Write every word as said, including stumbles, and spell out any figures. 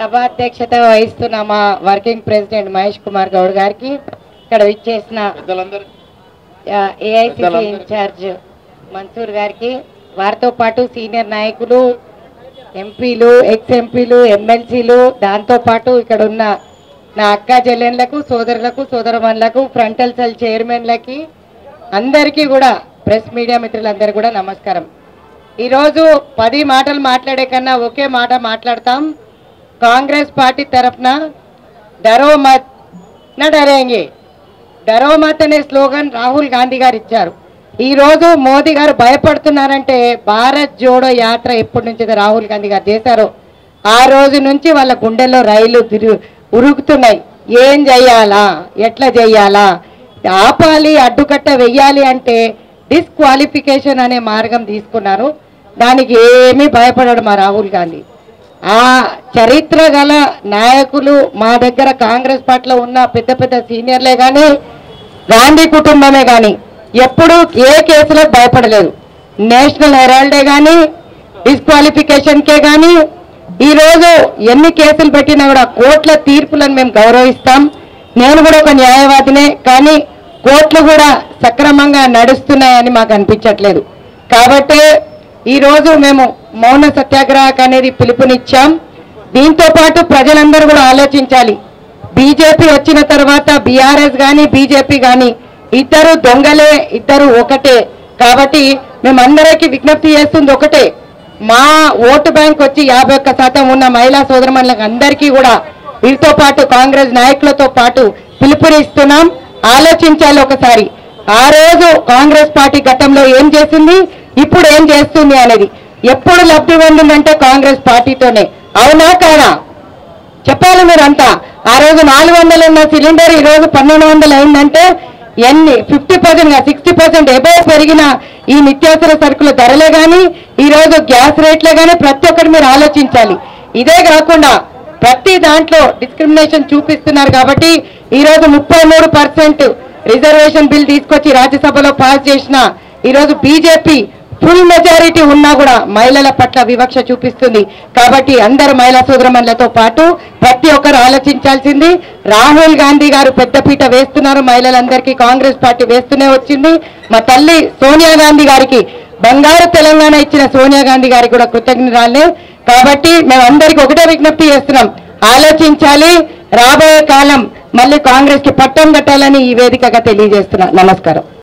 సభ అధ్యక్షత వహిస్తున్న మా వర్కింగ్ ప్రెసిడెంట్ మహేష్ కుమార్ గౌడ్ గారికి, ఇక్కడ విచ్చేసిన ఏఐసిసి ఇన్ఛార్జ్ మన్సూర్ గారికి, వారితో పాటు సీనియర్ నాయకులు, ఎంపీలు, ఎక్స్ ఎంపీలు, ఎమ్మెల్సీలు, దాంతోపాటు ఇక్కడ ఉన్న నా అక్క చెల్లెన్లకు, సోదరులకు, సోదరమణులకు, ఫ్రంటల్ సెల్ చైర్మన్లకి అందరికీ కూడా, ప్రెస్ మీడియా మిత్రులందరికీ కూడా నమస్కారం. ఈరోజు పది మాటలు మాట్లాడే కన్నా ఒకే మాట మాట్లాడతాం. కాంగ్రెస్ పార్టీ తరఫున డరో మత్ నా డరేంగే, డరో మత్ అనే స్లోగన్ రాహుల్ గాంధీ గారు ఇచ్చారు. ఈరోజు మోదీ గారు భయపడుతున్నారంటే భారత్ జోడో యాత్ర ఎప్పటి నుంచి రాహుల్ గాంధీ గారు చేశారో ఆ రోజు నుంచి వాళ్ళ గుండెల్లో రైలు తిరుగు ఉరుగుతున్నాయి. ఏం చెయ్యాలా, ఎట్లా చెయ్యాలా, ఆపాలి, అడ్డుకట్ట వెయ్యాలి అంటే డిస్క్వాలిఫికేషన్ అనే మార్గం తీసుకున్నారు. దానికి ఏమీ భయపడడు మా రాహుల్ గాంధీ. ఆ చరిత్ర గల నాయకులు మా దగ్గర కాంగ్రెస్ పార్టీలో ఉన్న పెద్ద పెద్ద సీనియర్లే కానీ, గాంధీ కుటుంబమే కానీ ఎప్పుడు ఏ కేసులో భయపడలేదు. నేషనల్ హెరాల్డే కానీ, డిస్క్వాలిఫికేషన్కే కానీ, ఈరోజు ఎన్ని కేసులు పెట్టినా కూడా కోర్టుల తీర్పులను మేము గౌరవిస్తాం. నేను కూడా ఒక న్యాయవాదినే, కానీ కోర్టులు కూడా సక్రమంగా నడుస్తున్నాయని మాకు అనిపించట్లేదు. కాబట్టి ఈరోజు మేము మౌన సత్యాగ్రహం అనేది పిలుపునిచ్చాం. దీంతో పాటు ప్రజలందరూ కూడా ఆలోచించాలి. బీజేపీ వచ్చిన తర్వాత బీఆర్ఎస్ కానీ బీజేపీ కానీ ఇద్దరు దొంగలే, ఇద్దరు ఒకటే. కాబట్టి మేమందరికీ విజ్ఞప్తి చేస్తుంది ఒకటే, మా ఓటు బ్యాంక్ వచ్చి యాభై ఒక్క శాతం ఉన్న మహిళా సోదరమణులకు అందరికీ కూడా వీరితో పాటు కాంగ్రెస్ నాయకులతో పాటు పిలుపునిస్తున్నాం. ఆలోచించాలి ఒకసారి. ఆ రోజు కాంగ్రెస్ పార్టీ గతంలో ఏం చేసింది, ఇప్పుడు ఏం చేస్తుంది అనేది. ఎప్పుడు లబ్ధి పొందిందంటే కాంగ్రెస్ పార్టీతోనే. అవునా కాదా చెప్పాలి మీరంతా. ఆ రోజు నాలుగు వందలు ఉన్న సిలిండర్ ఈ రోజు పన్నెండు వందలు అయిందంటే ఎన్ని fifty percent sixty percent above పెరిగిన ఈ నిత్యావసర సరుకుల ధరలే కానీ, ఈ రోజు గ్యాస్ రేట్లే కానీ ప్రతి ఒక్కటి మీరు ఆలోచించాలి. ఇదే కాకుండా ప్రతి దాంట్లో డిస్క్రిమినేషన్ చూపిస్తున్నారు. కాబట్టి ఈరోజు ముప్పై మూడు పర్సెంట్ రిజర్వేషన్ బిల్ తీసుకొచ్చి రాజ్యసభలో పాస్ చేసిన ఈరోజు బీజేపీ ఫుల్ మెజారిటీ ఉన్నా కూడా మహిళల పట్ల వివక్ష చూపిస్తుంది. కాబట్టి అందరు మహిళా సోదరమణులతో పాటు ప్రతి ఒక్కరు ఆలోచించాల్సింది. రాహుల్ గాంధీ గారు పెద్దపీట వేస్తున్నారు మహిళలందరికీ, కాంగ్రెస్ పార్టీ వేస్తూనే వచ్చింది. మా తల్లి సోనియా గాంధీ గారికి, బంగారు తెలంగాణ ఇచ్చిన సోనియా గాంధీ గారికి కూడా కృతజ్ఞతలే. కాబట్టి మేమందరికీ ఒకటే విజ్ఞప్తి చేస్తున్నాం, ఆలోచించాలి. రాబోయే కాలం మళ్ళీ కాంగ్రెస్ కి పట్టం కట్టాలని ఈ వేదికగా తెలియజేస్తున్నా. నమస్కారం.